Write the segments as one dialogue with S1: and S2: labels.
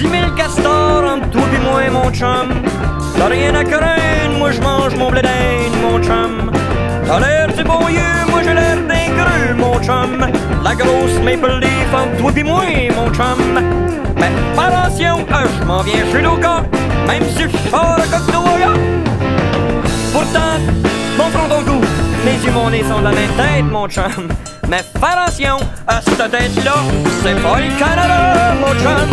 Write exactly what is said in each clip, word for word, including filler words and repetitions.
S1: Dix mille castors entre toi pis moi, mon chum. T'as rien à craindre, moi j'mange mon blé d'Inde, mon chum. T'as l'air du bon yeux, moi j'ai l'air d'un creux, mon chum. La grosse maple leaf entre toi pis moi, mon chum. Mais fais attention, euh, je m'en viens chez l'Oka, même si je sors le coq de Waya. Pourtant, mon front ton cou, mes yeux, mon nez sont de la même tête, mon chum. Mais fais attention, à cette tête-là, c'est pas le Canada, mon chum.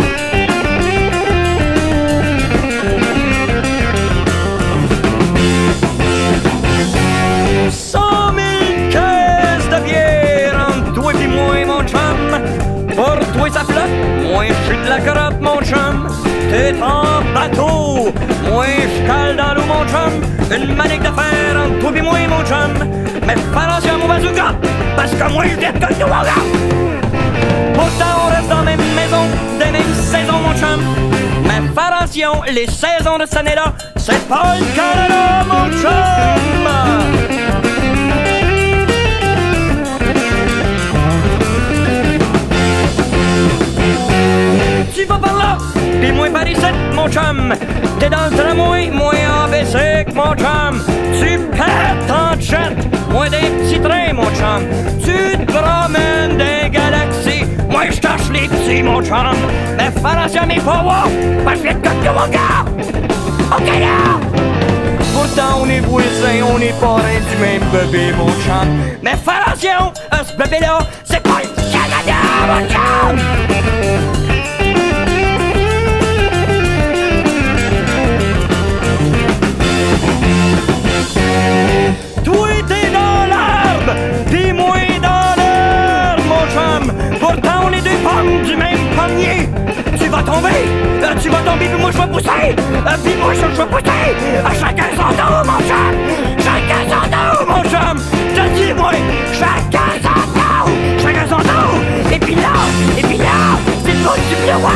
S1: Cent mille caisses de bière entre toi et moi, mon chum. Pour toi ça flotte, moi je suis de la crotte, mon chum. T'es en bateau, moi je cale dans l'eau, mon chum. Une manique de fer entre toi et moi, mon chum. Mais fais attention à mon bazooka, parce que moi je déconne de mon gars. Pourtant on reste dans la même maison, des mêmes saisons, mon chum. Mais fais attention, les saisons de cette année-là, c'est pas le Canada, mon chum. Tu vas par là, pis moi par ici, mon chum. T'es dans le tramway, moi en bicycle, mon chum. Tu pètes en jet, moi des petits trains, mon chum. Tu te promènes des galaxies, moi je cache les petits, mon chum. Mais fais attention à mes pouvoirs, parce que je vais te coller mon gars. Ok là! Pourtant on est voisins, on est parrains du même bébé, mon chum. Mais fais attention, à ce bébé-là, c'est pas le Canada, mon chum! Toi t'es dans l'arbre, pis moi dans l'herbe, mon chum. Pourtant on est deux pommes du même pommier. Tu vas tomber, euh, tu vas tomber, pis moi je vais pousser, euh, pis moi je vais pousser. À chacun son tour, mon chum. Chacun son tour, mon chum. Je te dis moi, chacun son tour, chacun son tour. Et puis là, et puis là, c'est le mot du miroir.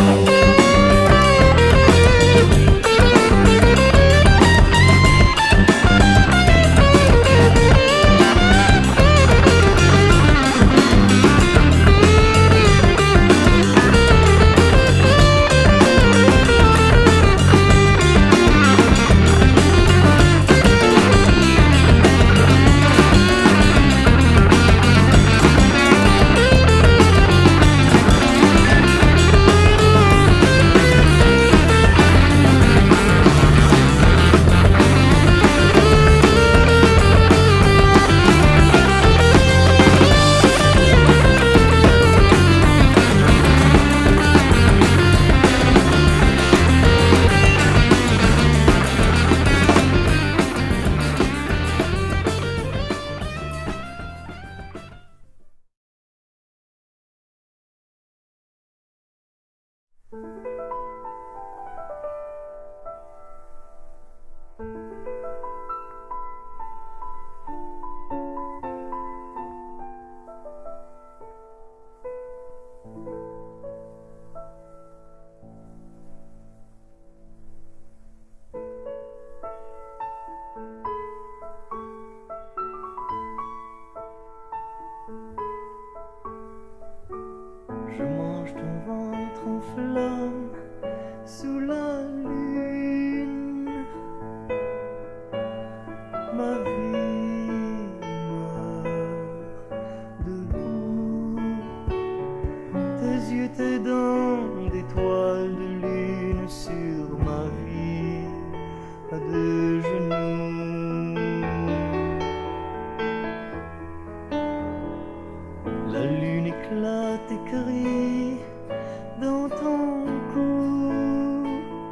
S2: éclate et crie dans ton cou.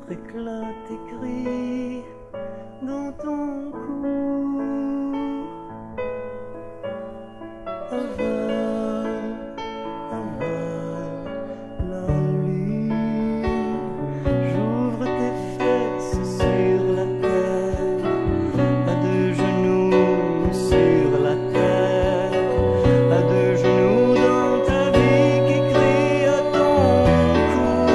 S2: notre éclat écrit dans ton cou. Avale, avale la lune. J'ouvre tes fesses sur la terre, à deux genoux sur la terre, à deux genoux dans ta vie qui crie à ton cou.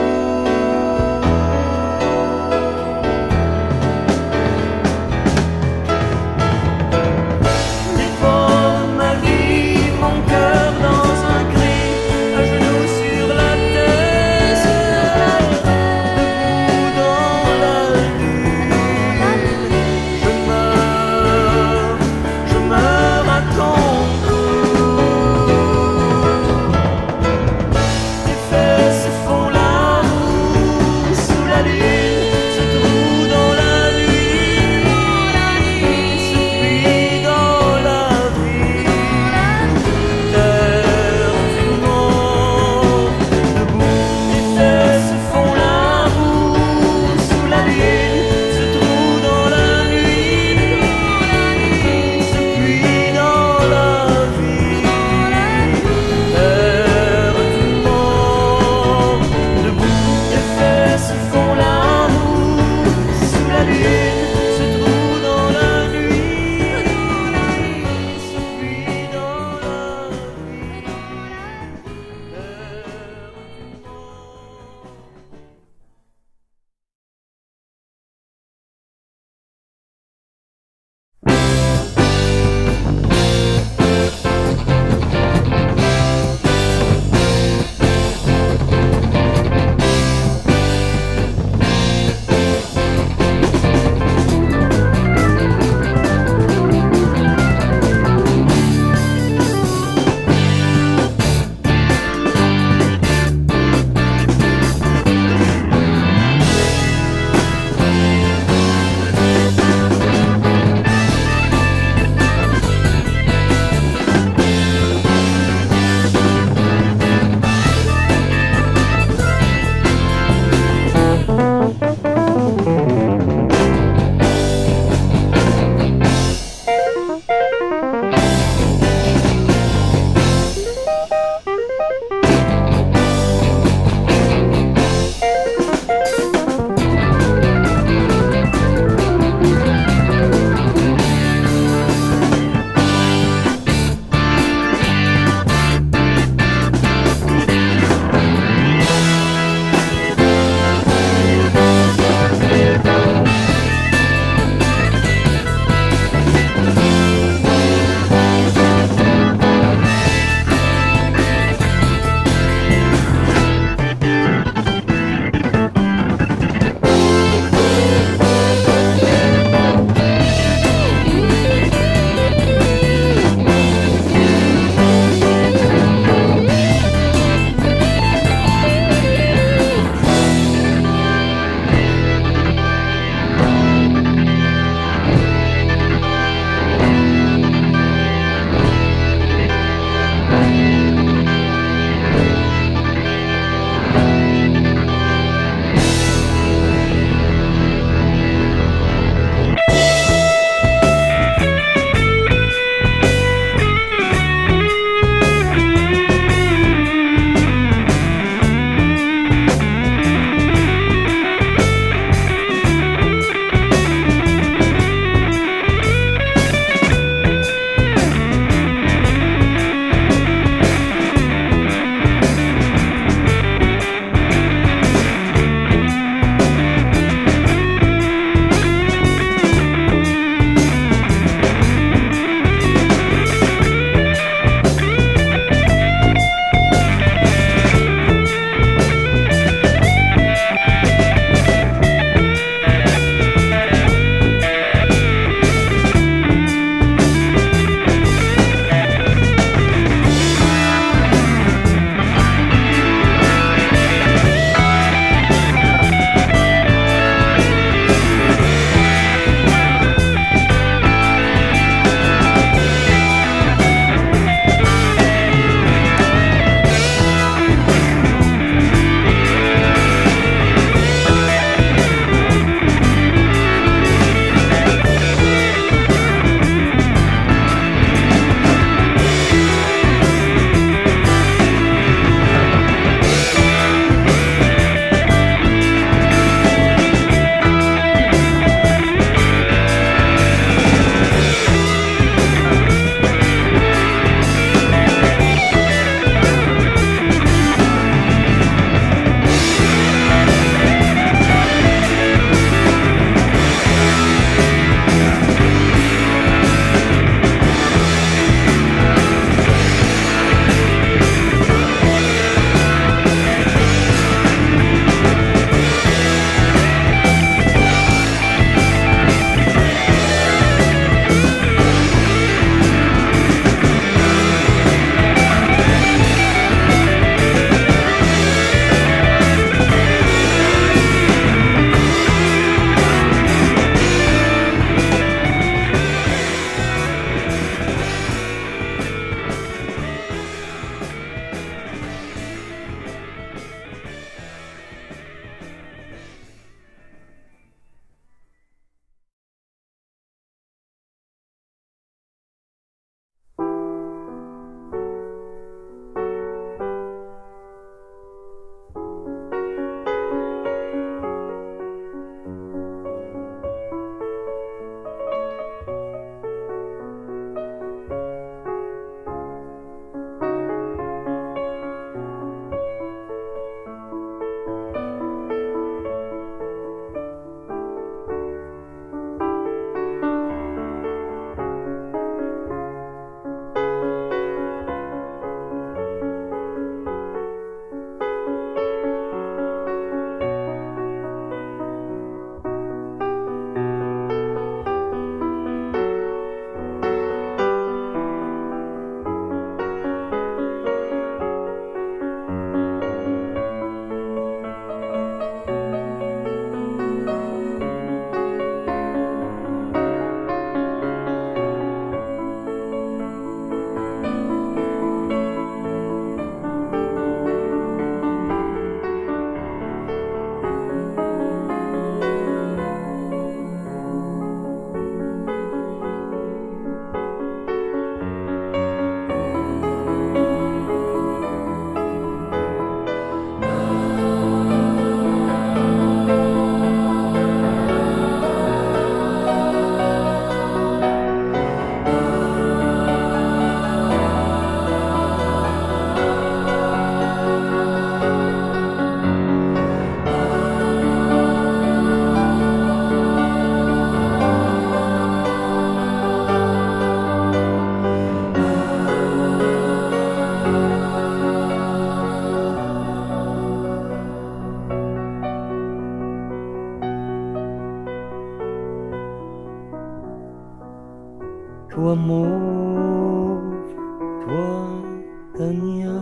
S2: toi mauve, toi Tania,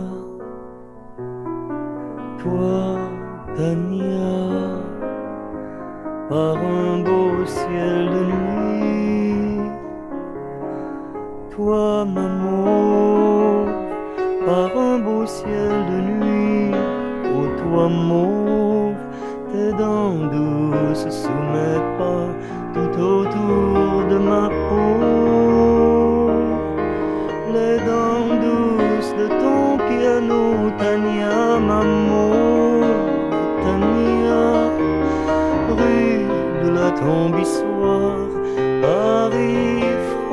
S2: toi Tania, par un beau ciel de nuit, toi ma mauve, par un beau ciel de nuit, oh toi mauve, tes dents douces sous mes pas, tout autour de ma peau, les dents douces de ton piano, Tania, ma mauve, Tania, rue de la Tombissoire, Paris,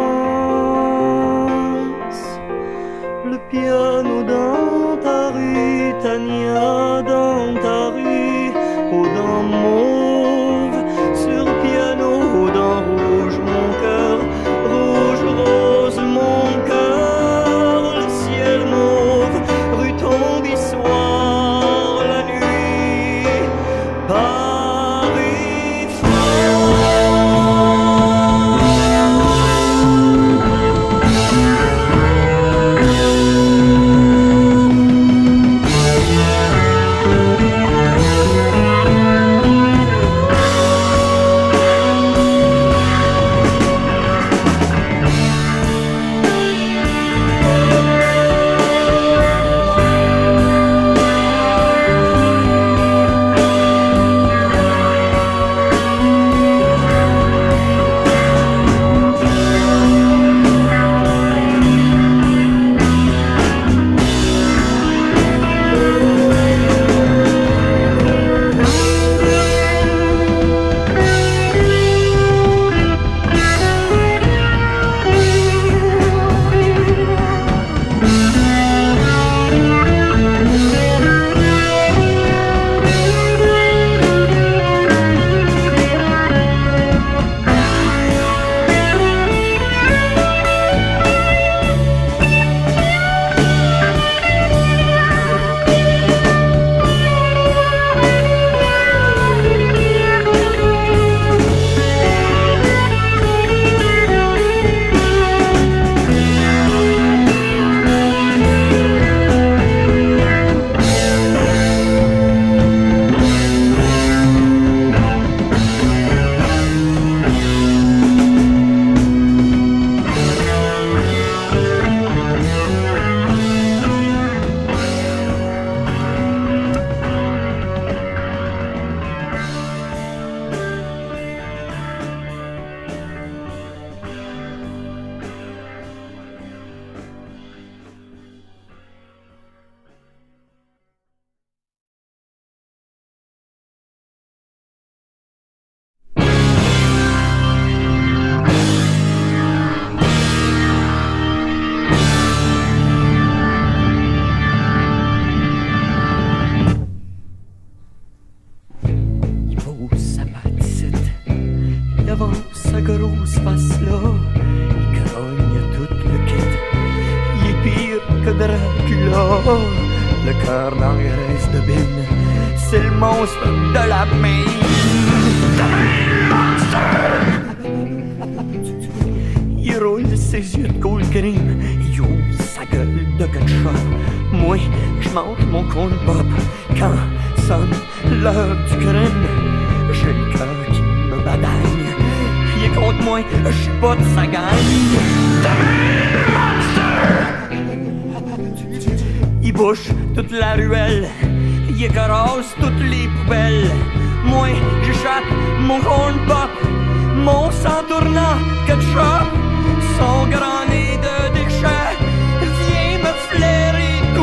S2: France, le piano dans ta rue, Tania, dans ta rue, aux dents mauves, sur piano, aux dents rouges, mon cœur, rouge, rose, mon cœur, le ciel mauve, rue Tombissoire, la nuit, Paris,
S1: le cœur d'Angresse de Bine, c'est le monstre de la main. Il roule ses yeux de cool cream, il ouvre sa gueule de ketchup. Moi, je mange mon corn pop quand sonne l'heure du crime. J'ai le cœur qui me badagne, il est contre moi, je suis pas de sa gang. Il bouche toute la ruelle, il écrase toutes les poubelles. Moi, j'échappe mon corn pop, mon sang tournant ketchup. Son grand nez de déchets vient me flairer tout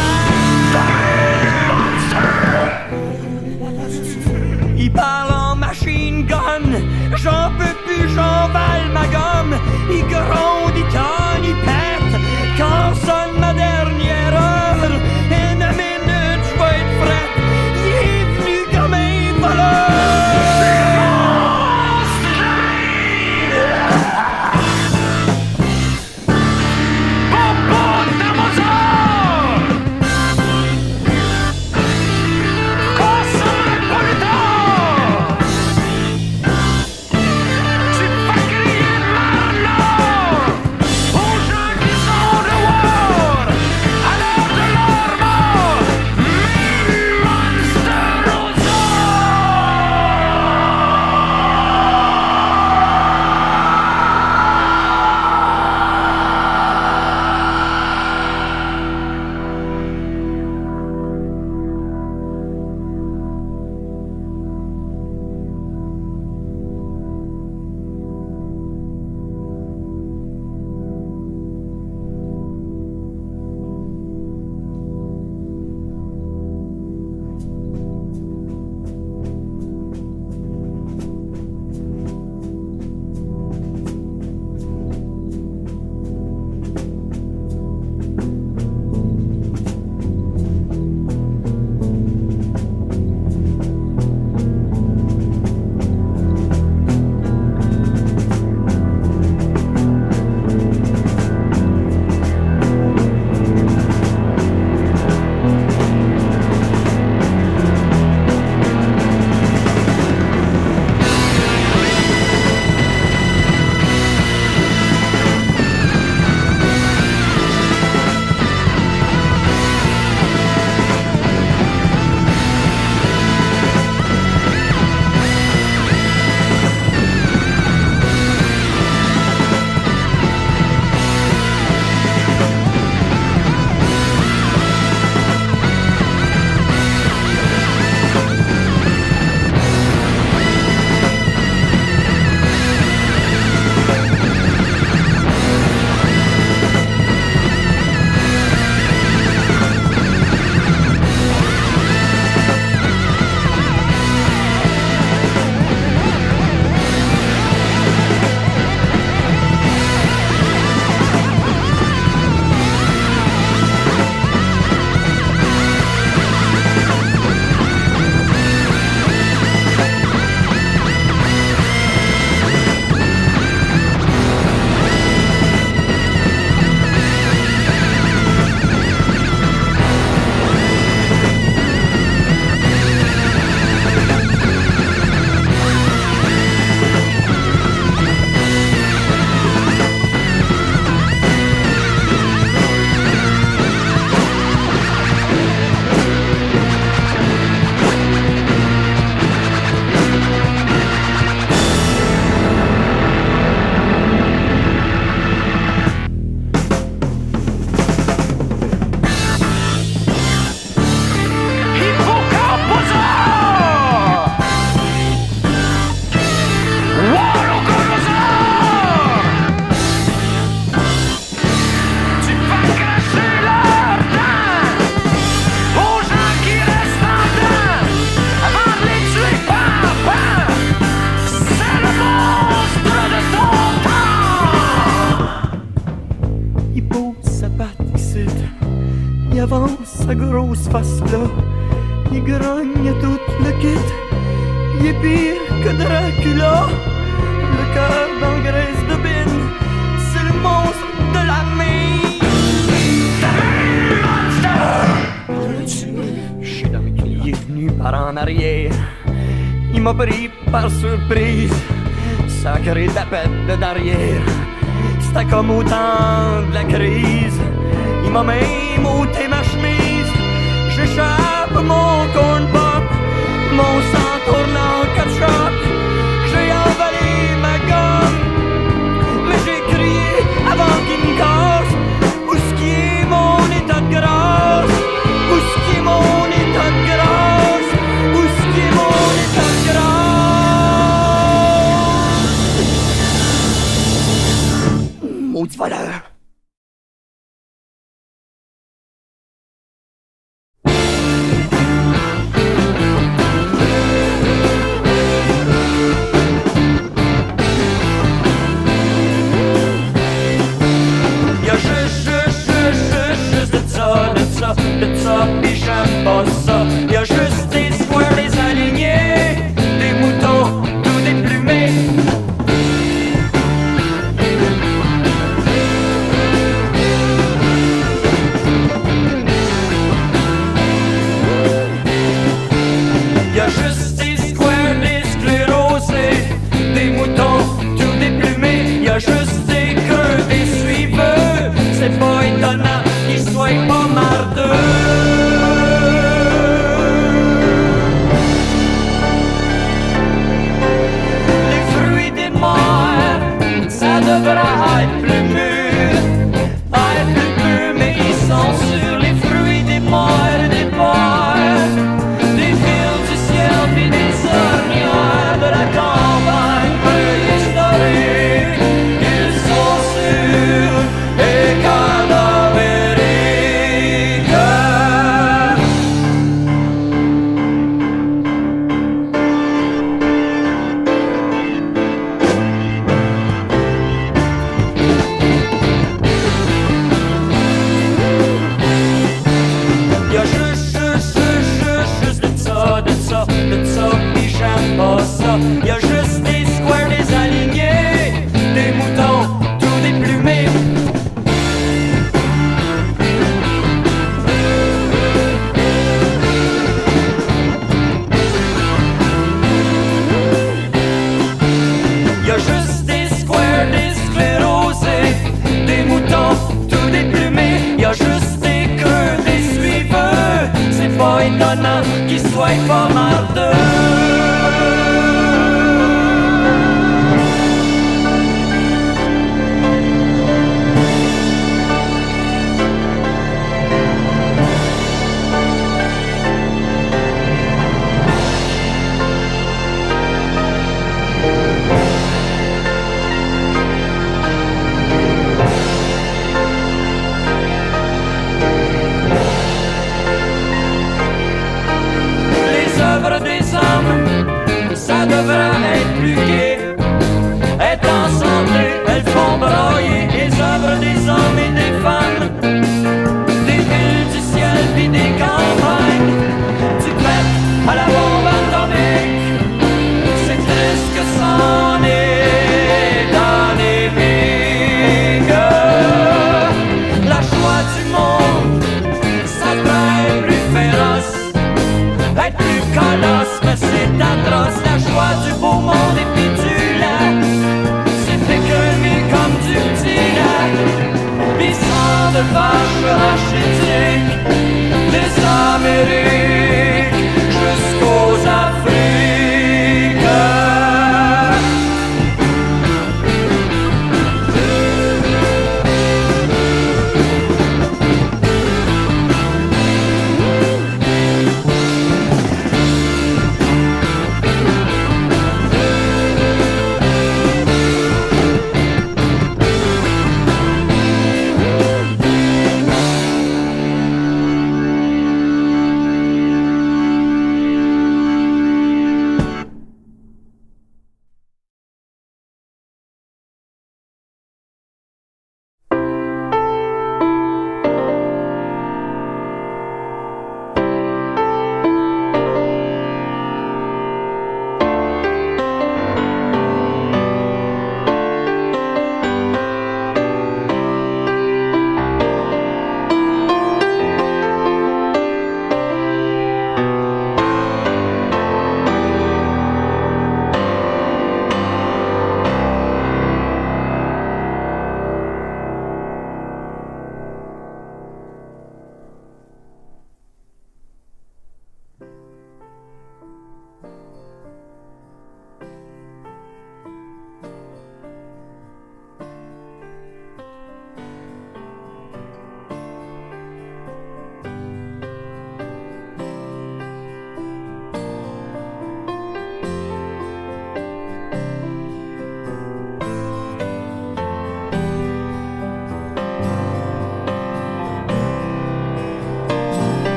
S1: près. Il parle en machine gun, j'en peux plus, j'en vale ma gomme. Il gronde, il tonne, il pète quand sonne ma dernière heure. Une minute, je vais être prête, il est venu comme un voleur.
S2: grosse face-là. Il grogne tout le kit. Il est pire que Dracula. Le cœur d'engraisse de bine. C'est le monstre de l'armée. Je suis dans mes clés. Il est venu par en arrière. Il m'a pris par surprise. Sacré tapette de derrière. C'était comme au temps de la crise. Il m'a même ôté ma chemise. J'échappe mon corn pop. Mon sang tourne en ketchup. J'ai envalé ma gomme. Mais j'ai crié avant qu'il me casse. Où est-ce qui est mon état de grâce? Où est-ce qui est mon état de grâce? Où est-ce qui est mon état de grâce? Maudit voleur.
S1: De ça, pis j'aime pas ça. Y'a juste des squares désalignés, des moutons tout déplumés. Y'a juste des squares, des sclérosés, des moutons tout déplumés. Y'a juste des creux, des suiveux. C'est pas étonnant qu'ils soient pas mardeux. Les fruits des mers, ça devrait être plus mûr, être plus pur, mais ils sont sur les fruits des mers et des pères, des fils du ciel pis des ornières de la campagne préhistorique. Ils sont sûrs et cadavériques. Y'a juste, juste, juste, juste de ça, de ça, de ça, pis j'aime pas ça. Y'a juste des squares désalignés, des moutons tout déplumés. Y'a juste des squares, des sclérosés, des moutons tout déplumés. Y'a juste des creux, des suiveux. C'est pas étonnant qu'ils soient pas mardeux. Les œuvres des hommes, ça devrait être plus gai. Être en santé, elles font brailler. Les œuvres des hommes et des femmes, des villes du ciel pis des campagnes, du pète à la bombe atomique. C'est triste que c'en est dans les vies. La joie du monde, ça devrait être plus féroce, être plus colosse, mais c'est atroce. La joie du beau monde et puis du lac, c'est écrevé comme du petit lac. Pis sang de vache rachitique, des Amériques jusqu'aux Afriques.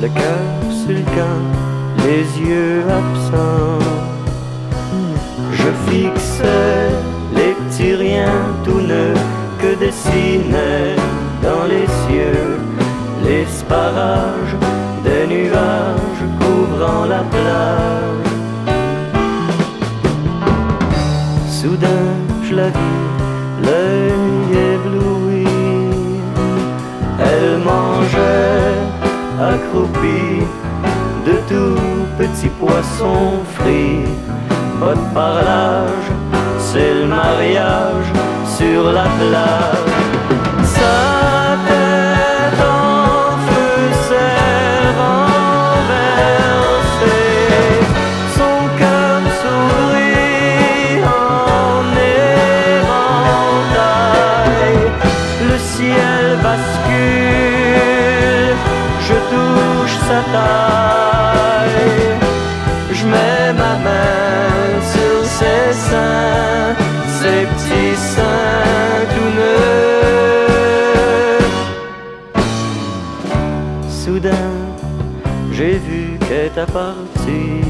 S2: le cœur sur le camp, les yeux absents. Je fixais les petits riens tout neufs que dessinaient dans les cieux les sparages des nuages couvrant la plage. Soudain je la vis, l'œil ébloui. Elle mangeait accroupie de tout petits poissons frits. Pas de parlage, c'est le mariage sur la plage. Sa tête en feu s'est renversée, son cœur s'ouvrit en éventail. Le ciel bascule, je touche sa taille. Je mets ma main sur ses seins, ses petits seins tout neufs. Soudain, j'ai vu qu'elle était partie.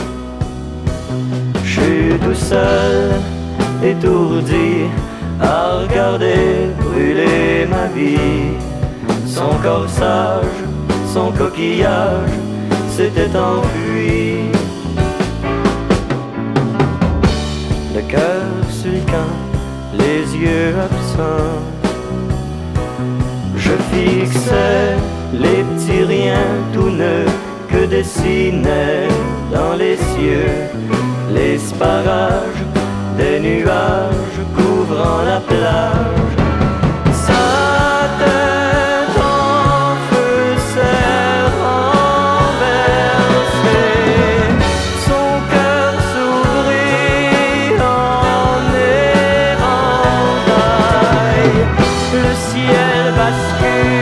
S2: J'suis tout seul, étourdi, à regarder brûler ma vie. Son corsage, son coquillage s'était enfui. Le cœur sur le camp, les yeux absents. Je fixais les petits riens tout neufs que dessinaient dans les cieux les sparages des nuages couvrant la plage. Sa tête en feu s'est renversée, son cœur s'ouvrit en éventail. Le ciel bascule,